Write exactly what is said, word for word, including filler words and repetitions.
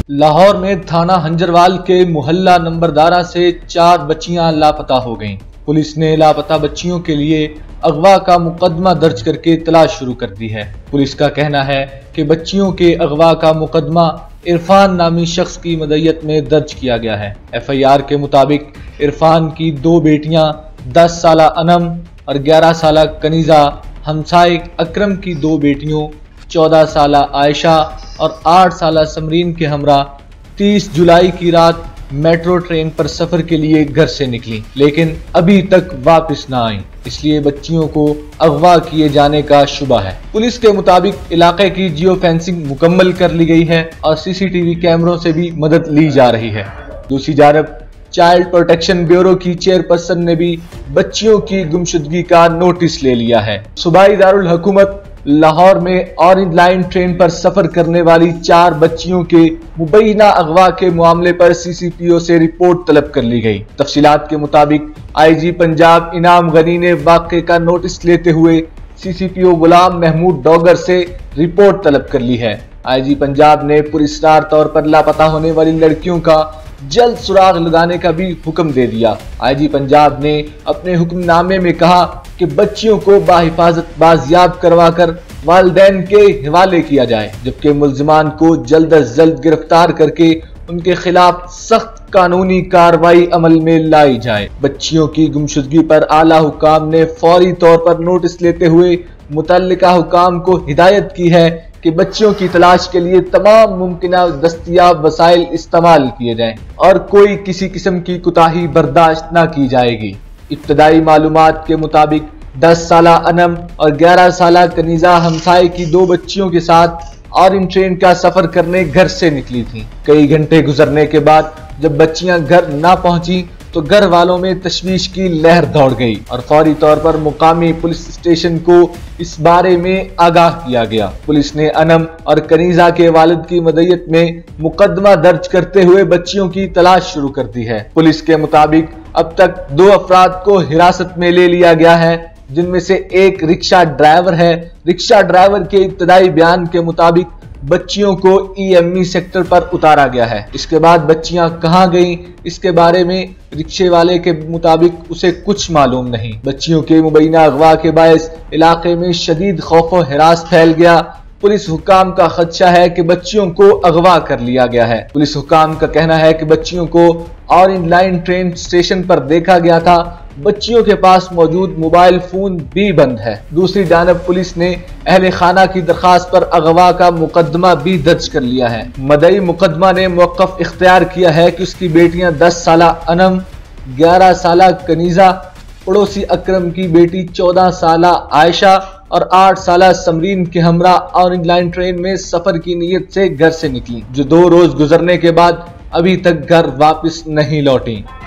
लाहौर में थाना हंजरवाल के मोहल्ला नंबरदारा से चार बच्चियां लापता हो गईं। पुलिस ने लापता बच्चियों के लिए अगवा का मुकदमा दर्ज करके तलाश शुरू कर दी है। पुलिस का कहना है कि बच्चियों के अगवा का मुकदमा इरफान नामी शख्स की मदयत में दर्ज किया गया है। एफ आई आर के मुताबिक इरफान की दो बेटियां दस साल अनम और ग्यारह साल कनीजा, हमसाए अकरम की दो बेटियों चौदह साल आयशा और आठ साल समरीन के हमरा तीस जुलाई की रात मेट्रो ट्रेन पर सफर के लिए घर से निकली, लेकिन अभी तक वापस न आई। इसलिए बच्चियों को अगवा किए जाने का शुबा है। पुलिस के मुताबिक इलाके की जियो फेंसिंग मुकम्मल कर ली गई है और सी सी टी वी कैमरों से भी मदद ली जा रही है। दूसरी जानब चाइल्ड प्रोटेक्शन ब्यूरो की चेयरपर्सन ने भी बच्चियों की गुमशुदगी का नोटिस ले लिया है। सूबाई दारुल हुकूमत लाहौर में ऑरेंज लाइन ट्रेन पर सफर करने वाली चार बच्चियों के मुबैना अगवा के मामले पर सी सी पी ओ से रिपोर्ट तलब कर ली गई। तफसीलात के मुताबिक आई जी पंजाब इनाम गनी ने वाक़े का नोटिस लेते हुए सी सी पी ओ गुलाम महमूद डॉगर से रिपोर्ट तलब कर ली है। आई जी पंजाब ने पुरस्कार तौर पर लापता होने वाली लड़कियों का जल्द सुराग लगाने का भी हुक्म दे दिया। आई जी पंजाब ने अपने हुक्मनामे में कहा कि बच्चियों को बाहिफाजत बाजियाब करवाकर वालिदैन के हवाले किया जाए, जबकि मुल्जिमान को जल्द अज जल्द गिरफ्तार करके उनके खिलाफ सख्त कानूनी कार्रवाई अमल में लाई जाए। बच्चियों की गुमशुदगी पर आला हुकाम ने फौरी तौर पर नोटिस लेते हुए मुतल्लिका हुकाम को हिदायत की है कि बच्चियों की तलाश के लिए तमाम मुमकिन दस्तयाब वसाइल इस्तेमाल किए जाएं और कोई किसी किस्म की कोताही बर्दाश्त न की जाएगी। इब्तदाई मालूमात के मुताबिक दस साल अनम और ग्यारह साल कनीजा हमसाए की दो बच्चियों के साथ ऑरेंज ट्रेन का सफर करने घर से निकली थी। कई घंटे गुजरने के बाद जब बच्चियां घर ना पहुंची तो घर वालों में तशवीश की लहर दौड़ गई और फौरी तौर पर मुकामी पुलिस स्टेशन को इस बारे में आगाह किया गया। पुलिस ने अनम और कनीजा के वालिद की मदयत में मुकदमा दर्ज करते हुए बच्चियों की तलाश शुरू कर दी है। पुलिस के मुताबिक अब तक दो अफराद को हिरासत में ले लिया गया है, जिनमें से एक रिक्शा ड्राइवर है। रिक्शा ड्राइवर के इब्तदाई बयान के मुताबिक बच्चियों को ई एम ई सेक्टर पर उतारा गया है। इसके बाद बच्चियां कहां गईं, इसके बारे में रिक्शे वाले के मुताबिक उसे कुछ मालूम नहीं। बच्चियों के मुबैना अगवा के बायस इलाके में शदीद खौफ व हिरास फैल गया। पुलिस हुकाम का खदशा है कि बच्चियों को अगवा कर लिया गया है। पुलिस हुकाम का कहना है कि बच्चियों को ऑरेंज लाइन ट्रेन स्टेशन पर देखा गया था। बच्चियों के पास मौजूद मोबाइल फोन भी बंद है। दूसरी जानब पुलिस ने अहले खाना की दरखास्त पर अगवा का मुकदमा भी दर्ज कर लिया है। मदई मुकदमा ने मौक़िफ़ इख्तियार किया है कि उसकी बेटियां दस साल अनम, ग्यारह साल कनीजा, पड़ोसी अकरम की बेटी चौदह साल आयशा और आठ साल समरीन के हमरा ऑरेंज लाइन ट्रेन में सफर की नीयत से घर से निकली, जो दो रोज गुजरने के बाद अभी तक घर वापस नहीं लौटी।